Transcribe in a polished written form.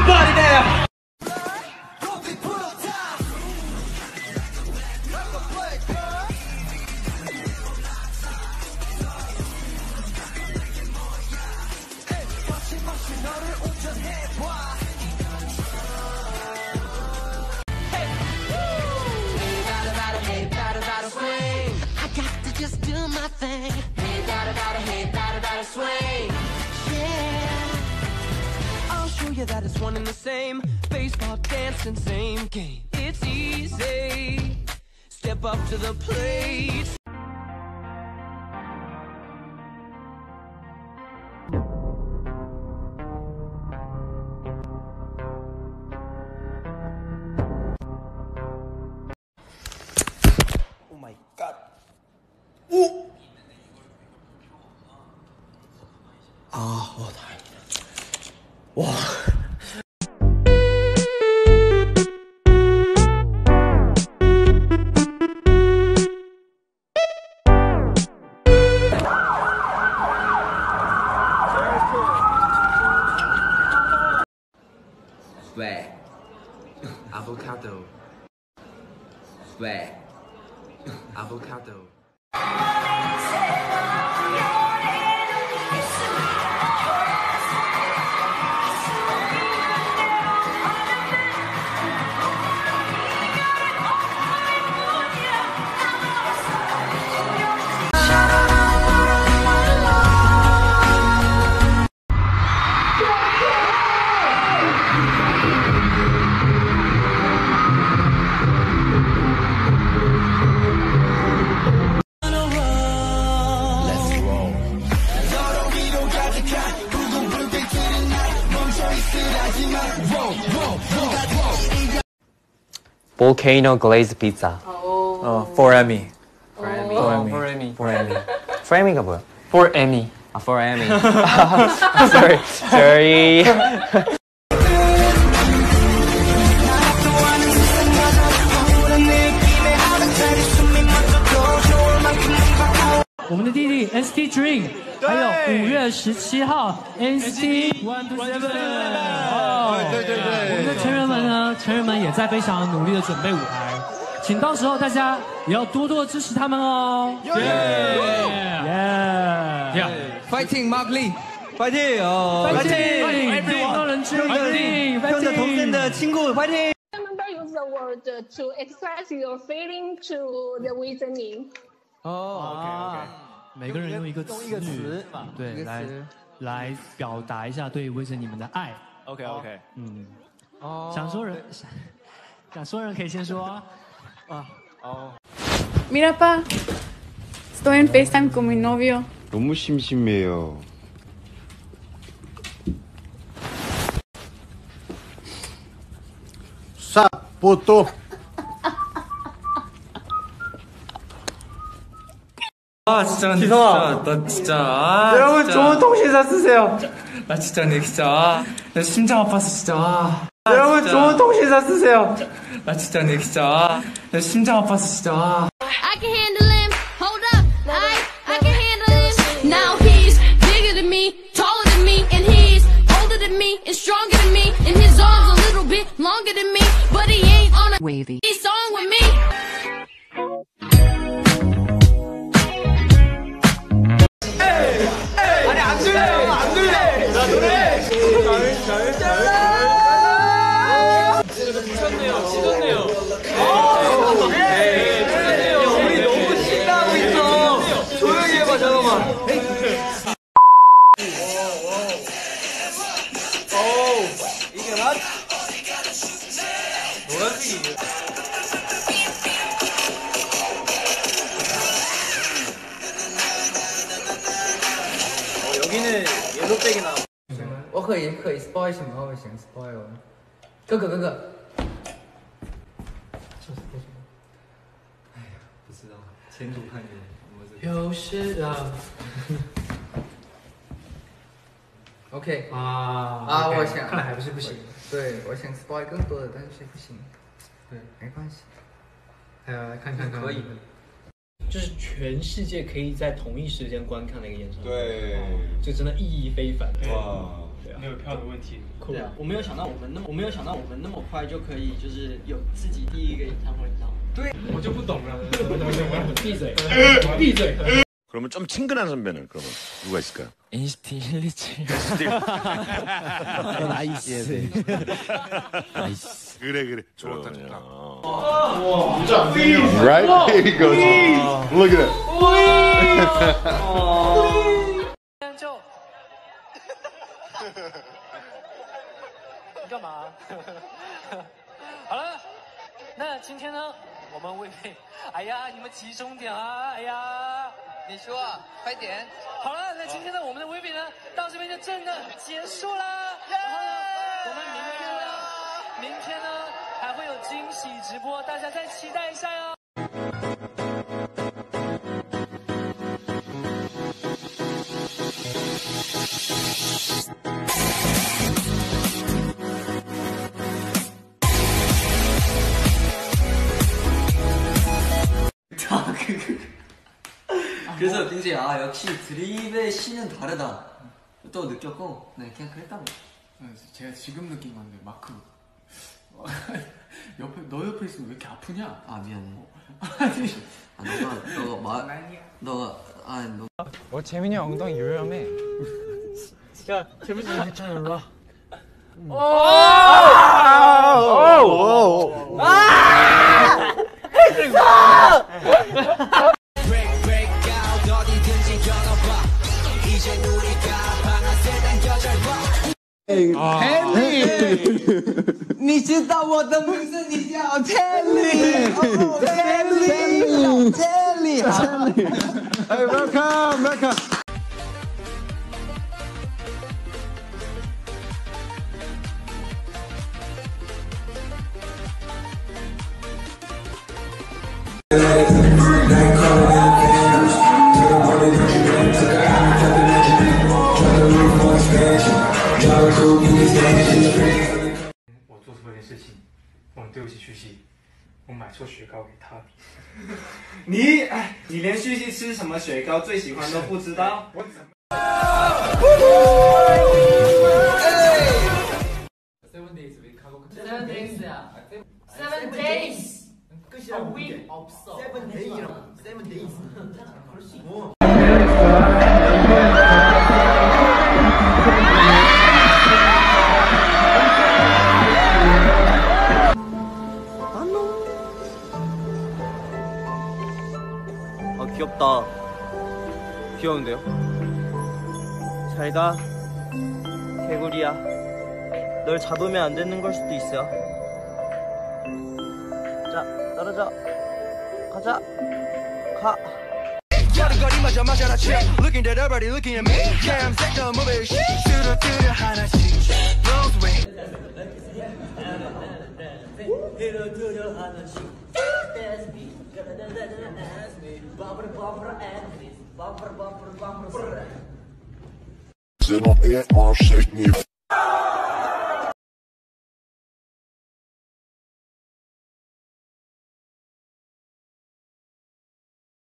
Everybody now. Just do my thing. Hey, da swing. Yeah. I'll show you that it's one and the same. Baseball, dancing, same game. It's easy. Step up to the plate. Oh my god. 오! 다행이다. 와. Swag. Avocado. Swag. Avocado. Volcano glazed pizza. For Emmy. For Emmy. For Emmy. For Emmy. For Emmy가 뭐야? For Emmy. For Emmy. Sorry. 我们的弟弟 NCT Dream， 还有5月17号 NCT 127。我们的成员们也在非常努力的准备舞台，请到时候大家也要多多支持他们哦。 Fighting Mark Lee. 파이팅!王道人之파이팅! 형제 동생들 친구 파이팅! Remember, use the word to express your feeling to the reasoning. 每个人用一个词语，对，来表达一下对威神你们的爱。 OK。 想说人可以先说啊。 Mira, pa, estoy en FaceTime con mi novio. 너무 심심해요. 사포토. 진짜 기성아, 나 진짜 여러분 진짜. 좋은 통신사 쓰세요. 나 진짜 근데 진짜 나 심장 아파서 진짜 여러분 진짜. 좋은 통신사 쓰세요. 나 진짜 근데 진짜 나 심장 아파서 진짜 I can handle him. Hold up, I can handle him. Now he's bigger than me, taller than me, and he's older than me and stronger than me, and his arms a little bit longer than me, but he ain't on a wavy song with me. 여기는 옐로백이 나. 我可以 spoil 什么？我想 spoil。哥哥。哎呀，不知道，前途看远。有时啊。OK 我想， 看来还不是不行。 对，我想 spoil 更多的，但是不行。对，没关系。 来看看。 可以的。 就是全世界可以在同一时间观看的一个演唱会， 对， 这真的意义非凡。 哇， 对。 没有票的问题。 对啊，我没有想到我们那么快就可以就是有自己第一个演唱会，你知道吗？ 对，我就不懂了。闭嘴，闭嘴。 그러면 좀 친근한 선배는 그러면 누가 있을까요? NCT 127. 나이스. 나이스. 그래. 좋다. Right? There he goes. Look at that. 你干嘛？好了，那今天呢，我们为配，哎呀，你们集中点啊！哎呀。 你说，快点！好了，那今天呢，我们的微比呢，到这边就真的结束啦。然后呢，我们明天呢，还会有惊喜直播，大家再期待一下哟。 그래서 굉장히 역시 드립의 신은 다르다 또 느꼈고 네 그냥 그랬다고. 제가 지금 느낀 건데 마크 옆에 너 옆에 있으면 왜 이렇게 아프냐? 아 미안해. 너 재민이 형 엉덩이 요염해. 야 재민이 형 괜찮아 일로 와. 텔리， 你知道我的名字，你叫 Telly， Hey, welcome. 我做错一件事情，我很对不起旭熙，我买错雪糕给他。 你连旭熙吃什么雪糕最喜欢都不知道？我怎么？7 days we 가고 7 days야. 7 days. 끝이야. A week 없어. 7 day랑 7 days. 그럴 수 있고. 귀엽다. 귀여운데요? 잘가 개구리야. 널 잡으면 안 되는 걸 수도 있어. 자 떨어져. 가자. 가. 거리마저 마셔라 chill. Looking at everybody looking at me. Yeah I'm sick of moving shit. 뚜루뚜루 하나씩 Rose ring. 뚜루뚜루 하나씩 That's me. That's me. Bumper bumper and this. Bumper bumper bumper. C'est mon et en chèque